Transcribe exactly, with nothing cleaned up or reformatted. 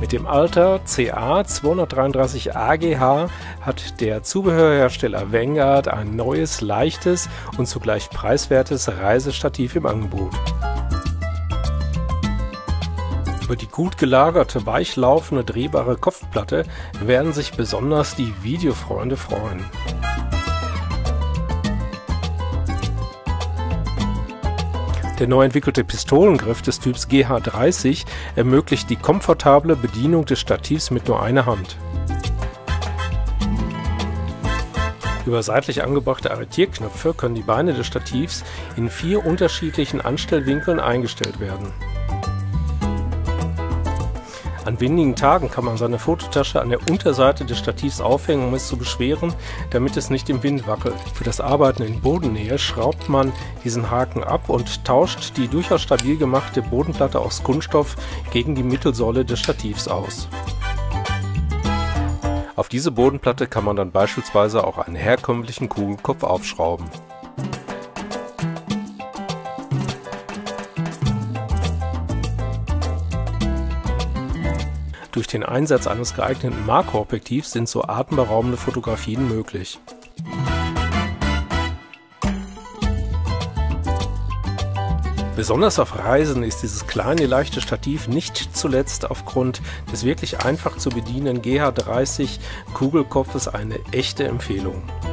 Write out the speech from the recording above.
Mit dem Alta C A zweihundertdreiunddreißig A G H hat der Zubehörhersteller Vanguard ein neues, leichtes und zugleich preiswertes Reisestativ im Angebot. Über die gut gelagerte, weichlaufende, drehbare Kopfplatte werden sich besonders die Videofreunde freuen. Der neu entwickelte Pistolengriff des Typs G H dreißig ermöglicht die komfortable Bedienung des Stativs mit nur einer Hand. Über seitlich angebrachte Arretierknöpfe können die Beine des Stativs in vier unterschiedlichen Anstellwinkeln eingestellt werden. An wenigen Tagen kann man seine Fototasche an der Unterseite des Stativs aufhängen, um es zu beschweren, damit es nicht im Wind wackelt. Für das Arbeiten in Bodennähe schraubt man diesen Haken ab und tauscht die durchaus stabil gemachte Bodenplatte aus Kunststoff gegen die Mittelsäule des Stativs aus. Auf diese Bodenplatte kann man dann beispielsweise auch einen herkömmlichen Kugelkopf aufschrauben. Durch den Einsatz eines geeigneten Makroobjektivs sind so atemberaubende Fotografien möglich. Besonders auf Reisen ist dieses kleine, leichte Stativ nicht zuletzt aufgrund des wirklich einfach zu bedienenden G H dreißig Kugelkopfes eine echte Empfehlung.